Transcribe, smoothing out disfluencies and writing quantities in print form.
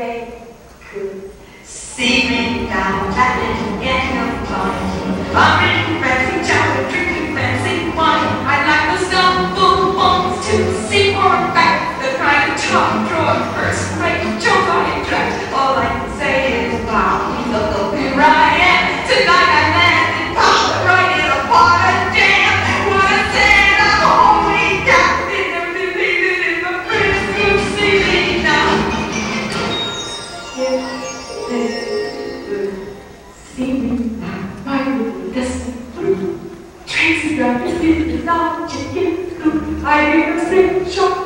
they could see me down that little gang of fun. I'm in fancy chow, drinking fancy wine. I'd like the stumble bones to see more back. The kind of top drawer first rate joke I attract. All I can say is wow, look here I am. Tonight I landed pop right in a pot of jam. What I said, I'm holy captain. Everything needed in the prince could see me now. If they could see me now, my little distant blue. Tracy got me in the dog chicken coop. I hear a snake shot.